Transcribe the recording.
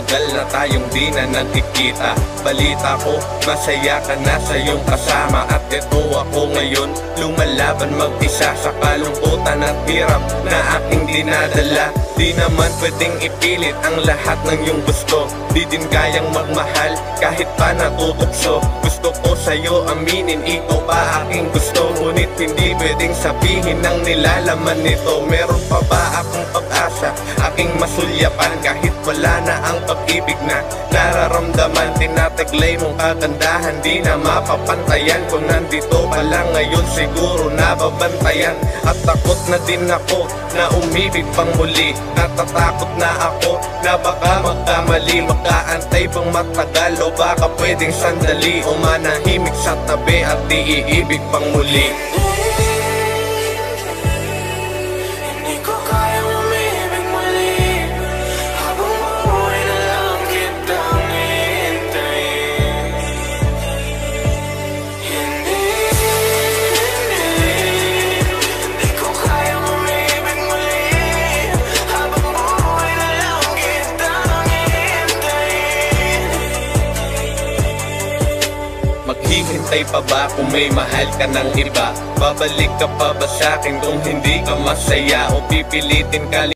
matagal na tayong di na nagkikita. Balita ko, masaya ka na sa iyong kasama. At ito ako ngayon, lumalaban mag-isa sa kalungkutan at hirap na aking dinadala. Di naman pwedeng ipilit ang lahat ng iyong gusto. Di din kayang magmahal kahit pa natutokso. Gusto ko sa'yo aminin, ito pa aking gusto. Ngunit hindi pwedeng sabihin ng nilalaman nito. Meron pa ba akong pag-asa, aking masulyapan? Kahit wala na ang pag-ibig na nararamdaman, tinataglay mong kagandahan, di na mapapantayan. Kung nandito pa lang ngayon, siguro nababantayan. At takot na din ako na umibig pang muli. Natatakot na ako na baka magkamali. Magkaantay bang matagal o baka pwedeng sandali, o manahimik sa tabi at di iibig pang muli. Maghihintay pa ba kung may mahal ka ng iba? Babalik ka pa ba sa'kin kung hindi ka masaya? O pipilitin ka